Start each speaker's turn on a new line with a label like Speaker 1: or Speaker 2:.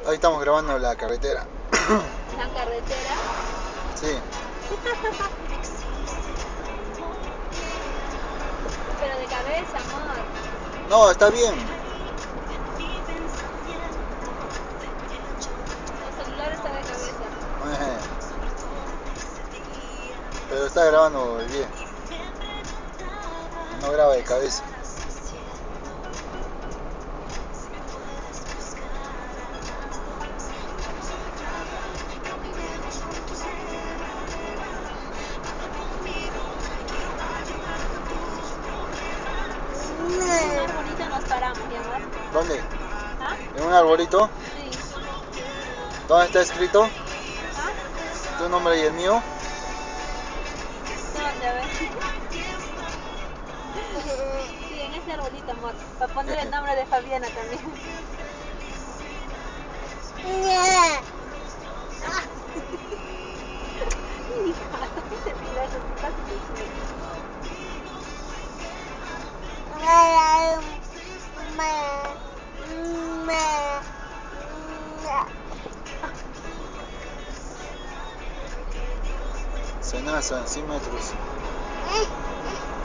Speaker 1: Hoy estamos grabando la carretera.
Speaker 2: ¿La carretera?
Speaker 1: Sí.
Speaker 2: Pero de cabeza, amor.
Speaker 1: No, está bien.
Speaker 2: El celular está de cabeza.
Speaker 1: Pero está grabando bien. No graba de cabeza.
Speaker 2: En un arbolito nos paramos, mi amor.
Speaker 1: ¿Dónde?
Speaker 2: ¿Ah?
Speaker 1: ¿En un arbolito?
Speaker 2: Sí.
Speaker 1: ¿Dónde está escrito?
Speaker 2: ¿Ah?
Speaker 1: ¿Tu nombre y el mío?
Speaker 2: ¿Dónde? A ver. Sí, en ese arbolito, amor. Para poner el nombre de Fabiana también. Hija, ¿qué te tira eso? Casi te suelto.
Speaker 1: Cenaza, 100 metros.